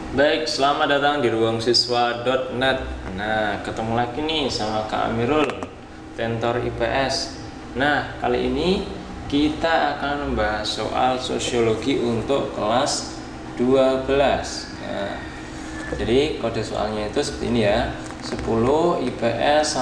Baik, selamat datang di ruangsiswa.net. Nah, ketemu lagi nih sama Kak Amirul, Tentor IPS. Nah, kali ini kita akan membahas soal sosiologi untuk kelas 12. Nah, jadi kode soalnya itu seperti ini ya. 10 IPS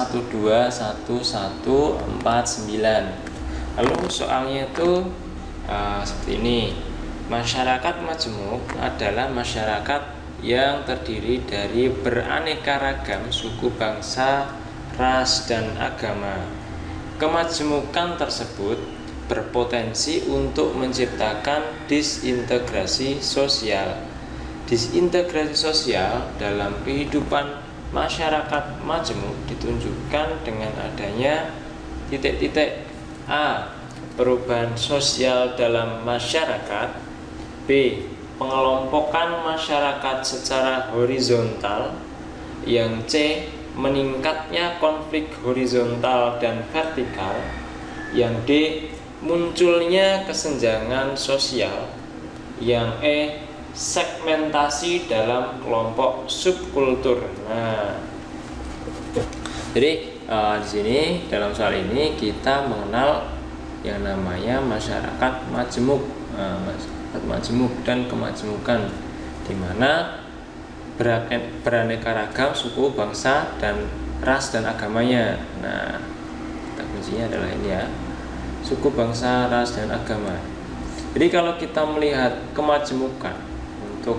121149. Lalu soalnya itu seperti ini. Masyarakat majemuk adalah masyarakat yang terdiri dari beraneka ragam suku bangsa, ras, dan agama. Kemajemukan tersebut berpotensi untuk menciptakan disintegrasi sosial. Disintegrasi sosial dalam kehidupan masyarakat majemuk ditunjukkan dengan adanya titik-titik. A. Perubahan sosial dalam masyarakat. B. Pengelompokan masyarakat secara horizontal. Yang C. Meningkatnya konflik horizontal dan vertikal. Yang D. Munculnya kesenjangan sosial. Yang E. Segmentasi dalam kelompok subkultur. Nah, jadi di sini dalam soal ini kita mengenal yang namanya masyarakat majemuk, masyarakat majemuk dan kemajemukan, di mana beraneka ragam suku, bangsa, dan ras dan agamanya. Nah, kata kuncinya adalah ini ya, suku, bangsa, ras, dan agama. Jadi kalau kita melihat kemajemukan untuk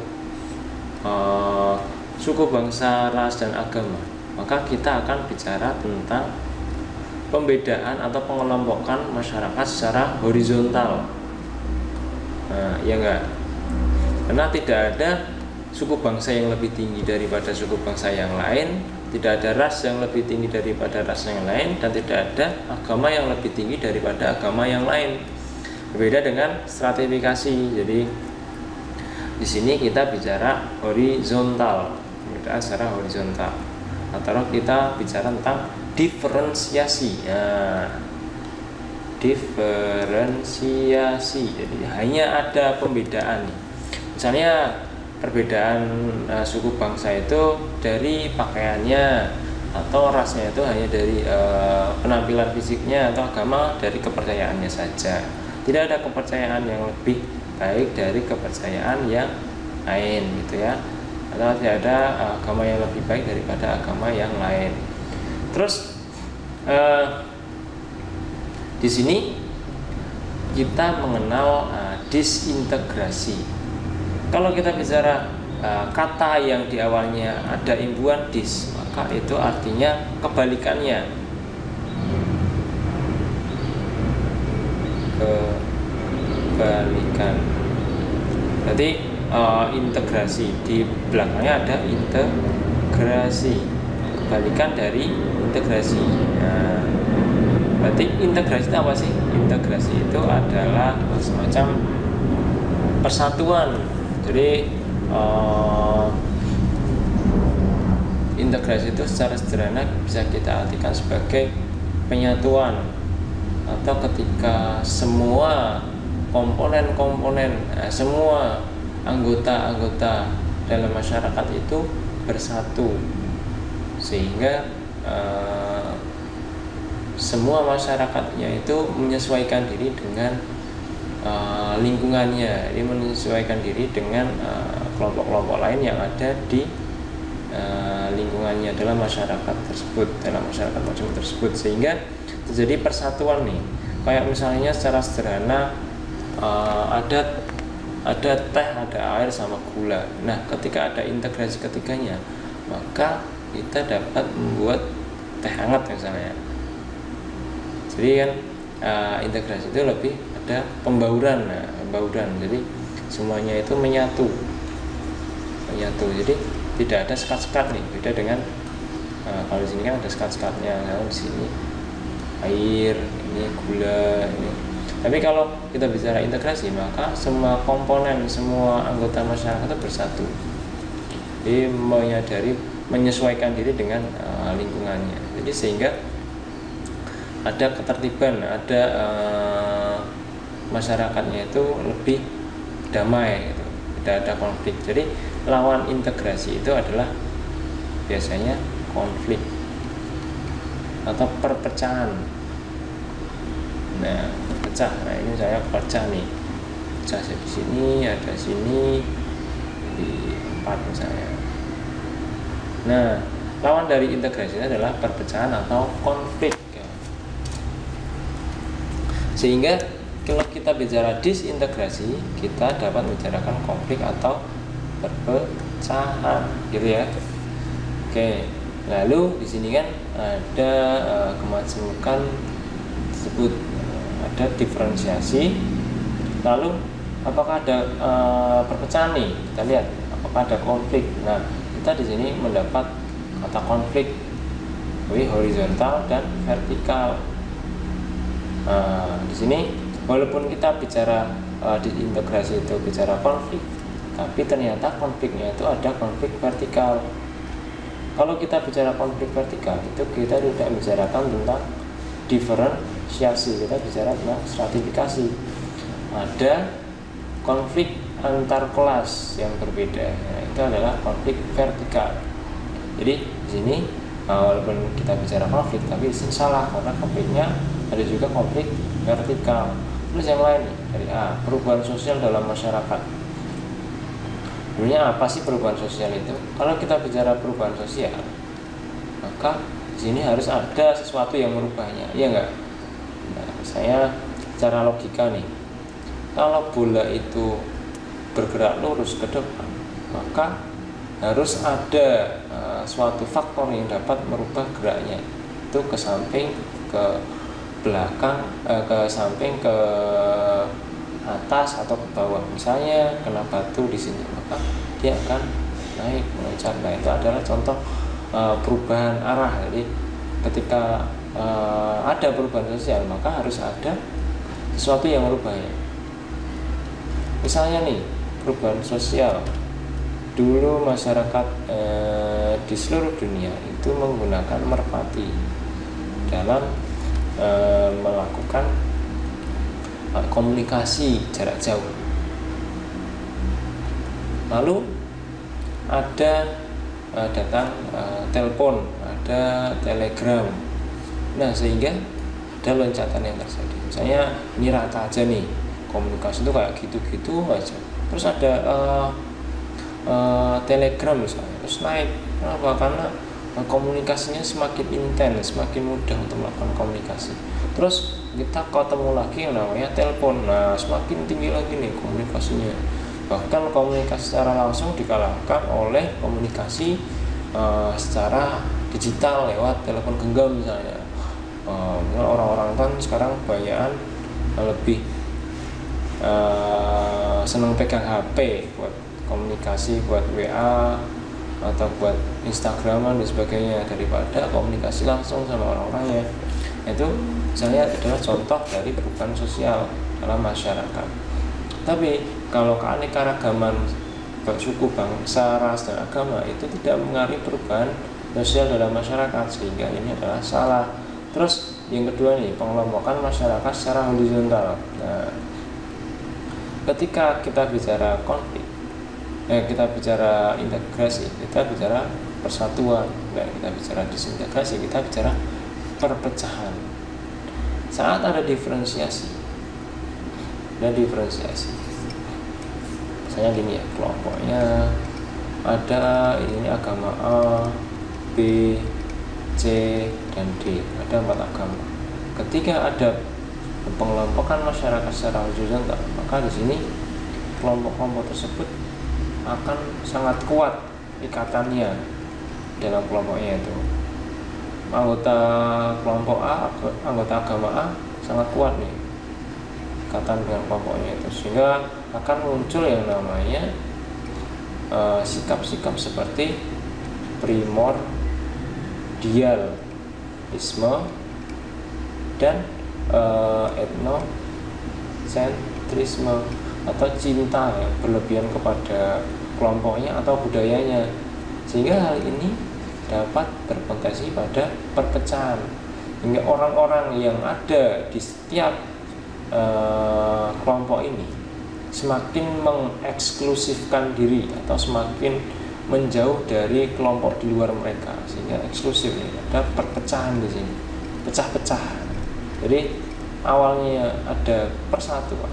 suku, bangsa, ras, dan agama, maka kita akan bicara tentang pembedaan atau pengelompokan masyarakat secara horizontal. Nah, ya enggak? Karena tidak ada suku bangsa yang lebih tinggi daripada suku bangsa yang lain, tidak ada ras yang lebih tinggi daripada ras yang lain, dan tidak ada agama yang lebih tinggi daripada agama yang lain. Berbeda dengan stratifikasi. Jadi di sini kita bicara horizontal, pembedaan secara horizontal. Atau kita bicara tentang diferensiasi. Ya, diferensiasi. Jadi hanya ada pembedaan. Misalnya perbedaan suku bangsa itu dari pakaiannya, atau rasnya itu hanya dari penampilan fisiknya, atau agama dari kepercayaannya saja. Tidak ada kepercayaan yang lebih baik dari kepercayaan yang lain, gitu ya. Atau tidak ada agama yang lebih baik daripada agama yang lain. Terus di sini kita mengenal disintegrasi. Kalau kita bicara kata yang di awalnya ada imbuhan dis, maka itu artinya kebalikannya. Kebalikan. Berarti integrasi, di belakangnya ada integrasi, kebalikan dari integrasi. Nah, berarti integrasi itu apa sih? Integrasi itu adalah semacam persatuan. Jadi integrasi itu secara sederhana bisa kita artikan sebagai penyatuan, atau ketika semua komponen-komponen, semua anggota-anggota dalam masyarakat itu bersatu, sehingga semua masyarakatnya itu menyesuaikan diri dengan lingkungannya, ini menyesuaikan diri dengan kelompok-kelompok lain yang ada di lingkungannya dalam masyarakat tersebut, dalam masyarakat majemuk tersebut, sehingga terjadi persatuan nih. Kayak misalnya secara sederhana ada teh, ada air, sama gula. Nah, ketika ada integrasi ketiganya, maka kita dapat membuat teh hangat misalnya. Jadi kan integrasi itu lebih ada pembauran. Nah, pembauran. Jadi semuanya itu menyatu. Jadi tidak ada sekat-sekat nih. Beda dengan kalau di sini kan ada sekat-sekatnya. Kalau di sini air, ini gula, ini. Tapi kalau kita bicara integrasi, maka semua komponen, semua anggota masyarakat itu bersatu. Jadi menyesuaikan diri dengan lingkungannya. Jadi sehingga ada ketertiban, ada masyarakatnya itu lebih damai, gitu. Tidak ada konflik. Jadi lawan integrasi itu adalah biasanya konflik atau perpecahan. Nah, pecah. Nah, ini saya pecah nih. Pecah di sini, ada sini di 4 misalnya. Nah, lawan dari integrasi adalah perpecahan atau konflik. Sehingga kalau kita bicara disintegrasi, kita dapat membicarakan konflik atau perpecahan, gitu ya. Oke, lalu di sini kan ada kemajemukan disebut ada diferensiasi. Lalu apakah ada perpecahan nih? Kita lihat apakah ada konflik. Nah, kita di sini mendapat kata konflik, horizontal dan vertikal. Di sini walaupun kita bicara disintegrasi itu bicara konflik, tapi ternyata konfliknya itu ada konflik vertikal. Kalau kita bicara konflik vertikal itu kita tidak bicarakan tentang diferensiasi, kita bicara tentang stratifikasi. Ada konflik antar kelas yang berbeda, itu adalah konflik vertikal. Jadi di sini walaupun kita bicara konflik, tapi di sini salah karena konfliknya ada juga konflik vertikal. Terus yang lain dari A, perubahan sosial dalam masyarakat. Sebenarnya apa sih perubahan sosial itu? Kalau kita bicara perubahan sosial, maka di sini harus ada sesuatu yang merubahnya, iya enggak? Nah, saya secara logika nih, kalau bola itu bergerak lurus ke depan, maka harus ada suatu faktor yang dapat merubah geraknya, itu ke samping, ke belakang, ke samping, ke atas atau ke bawah. Misalnya kena batu di sini, maka dia akan naik meloncat. Nah, itu adalah contoh perubahan arah. Jadi ketika ada perubahan sosial, maka harus ada sesuatu yang merubahnya. Misalnya nih, perubahan sosial dulu masyarakat di seluruh dunia itu menggunakan merpati dalam melakukan komunikasi jarak jauh. Lalu ada datang telepon, ada telegram. Nah, sehingga ada loncatan yang terjadi. Misalnya ini rata aja nih, komunikasi itu kayak gitu-gitu aja. Terus ada telegram misalnya, terus naik. Kenapa? Karena komunikasinya semakin intens, semakin mudah untuk melakukan komunikasi. Terus kita ketemu lagi yang namanya telepon. Nah, semakin tinggi lagi nih komunikasinya. Bahkan komunikasi secara langsung dikalahkan oleh komunikasi secara digital lewat telepon genggam misalnya. Orang-orang kan sekarang kebanyakan lebih senang pegang HP buat komunikasi, buat WA atau buat Instagraman dan sebagainya daripada komunikasi langsung sama orang-orangnya. Itu misalnya adalah contoh dari perubahan sosial dalam masyarakat. Tapi kalau keanekaragaman suku, bangsa, ras, dan agama itu tidak mengalami perubahan sosial dalam masyarakat, sehingga ini adalah salah. Terus yang kedua nih, pengelompokan masyarakat secara horizontal. Nah, ketika kita bicara konflik, kita bicara integrasi, kita bicara persatuan. Nah, kita bicara disintegrasi, kita bicara perpecahan. Saat ada diferensiasi, misalnya gini ya, kelompoknya ada ini agama A, B, C, dan D, ada 4 agama. Ketika ada pengelompokan masyarakat secara horizontal, maka di sini kelompok-kelompok tersebut akan sangat kuat ikatannya dalam kelompoknya itu. Anggota kelompok A, anggota agama A sangat kuat nih ikatan dengan kelompoknya itu, sehingga akan muncul yang namanya sikap-sikap seperti primordialisme dan etnosentrisme atau cinta yang berlebihan kepada kelompoknya atau budayanya, sehingga hal ini dapat berpotensi pada perpecahan, hingga orang-orang yang ada di setiap kelompok ini semakin mengeksklusifkan diri atau semakin menjauh dari kelompok di luar mereka, sehingga eksklusif nih, ada perpecahan di sini, pecah-pecah. Jadi awalnya ada persatuan,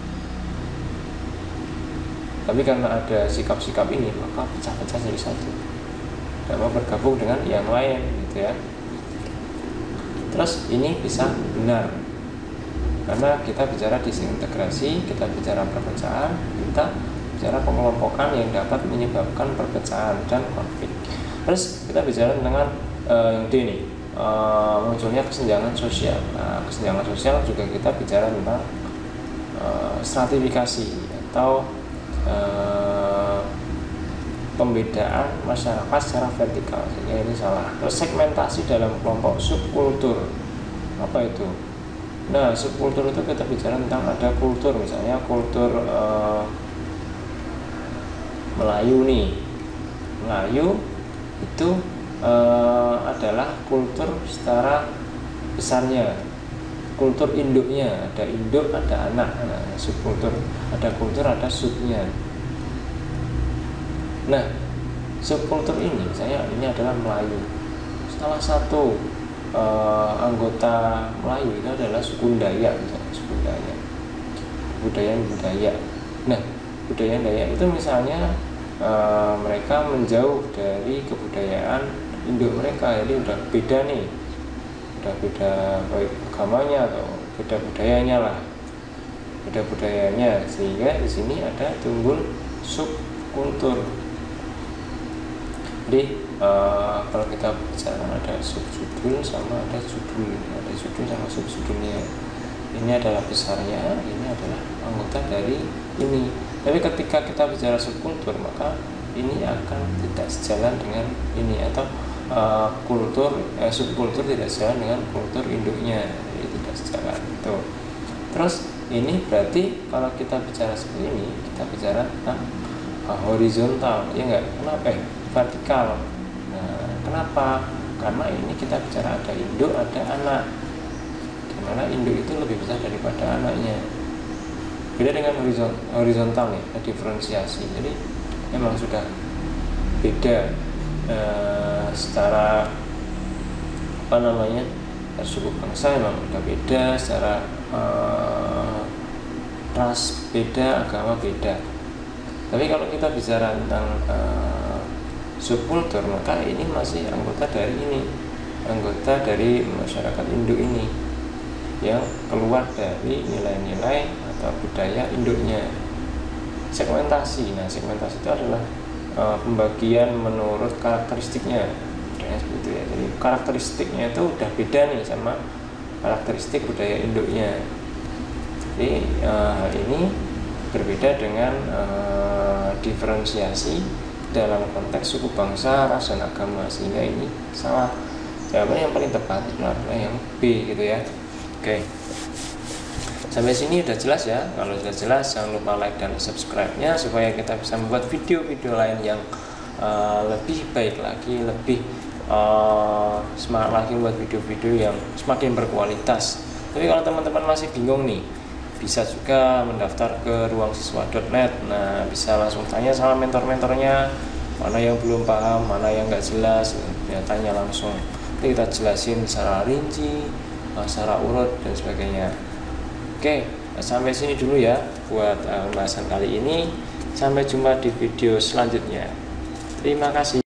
tapi karena ada sikap-sikap ini maka pecah-pecah jadi satu, dan mau bergabung dengan yang lain gitu ya. Terus ini bisa benar karena kita bicara disintegrasi, kita bicara perpecahan, kita bicara pengelompokan yang dapat menyebabkan perpecahan dan konflik. Terus kita bicara dengan yang D nih, munculnya kesenjangan sosial. Nah, kesenjangan sosial juga kita bicara tentang stratifikasi atau pembedaan masyarakat secara vertikal, sehingga ini salah. Terus segmentasi dalam kelompok subkultur, apa itu? Nah, subkultur itu kita bicara tentang ada kultur, misalnya kultur Melayu nih. Melayu itu adalah kultur secara besarnya, kultur induknya, ada induk, ada anak. Nah, subkultur, ada kultur, ada subnya. Nah, subkultur ini, misalnya ini adalah Melayu. Salah satu anggota Melayu itu adalah suku Dayak, misalnya suku Dayak, budaya. Nah, budaya Dayak itu misalnya mereka menjauh dari kebudayaan induk mereka, jadi udah beda nih, udah beda baik agamanya atau beda budayanya lah, beda budayanya, sehingga di sini ada timbul subkultur. Jadi kalau kita bicara ada subjudul sama ada judul, ada judul sama subjudulnya. Ini adalah besarnya, ini adalah anggota dari ini. Tapi ketika kita bicara subkultur, maka ini akan tidak sejalan dengan ini, atau subkultur tidak sejalan dengan kultur induknya, jadi tidak sejalan itu. Terus ini berarti kalau kita bicara seperti ini, kita bicara tentang horizontal, ya enggak? Kenapa? Vertikal. Nah, kenapa? Karena ini kita bicara ada induk, ada anak, dimana induk itu lebih besar daripada anaknya. Beda dengan horizontal nih, ada diferensiasi. Jadi memang sudah beda secara apa namanya, suku bangsa memang sudah beda, secara ras beda, agama beda. Tapi kalau kita bicara tentang subkultur, maka ini masih anggota dari ini, anggota dari masyarakat induk ini yang keluar dari nilai-nilai atau budaya induknya. Segmentasi, nah segmentasi itu adalah pembagian menurut karakteristiknya, seperti itu ya. Jadi karakteristiknya itu udah beda nih sama karakteristik budaya induknya. Jadi hal ini berbeda dengan diferensiasi dalam konteks suku bangsa, ras, dan agama, sehingga ini salah. Jawabannya yang paling tepat adalah yang B gitu ya. Oke, sampai sini udah jelas ya. Kalau sudah jelas, jangan lupa like dan subscribe-nya supaya kita bisa membuat video-video lain yang lebih baik lagi, lebih semangat lagi buat video-video yang semakin berkualitas. Tapi kalau teman-teman masih bingung nih, bisa juga mendaftar ke ruangsiswa.net. Nah, bisa langsung tanya sama mentor-mentornya, mana yang belum paham, mana yang nggak jelas, ya tanya langsung. Nanti kita jelasin secara rinci, secara urut, dan sebagainya. Oke, sampai sini dulu ya buat pembahasan kali ini. Sampai jumpa di video selanjutnya. Terima kasih.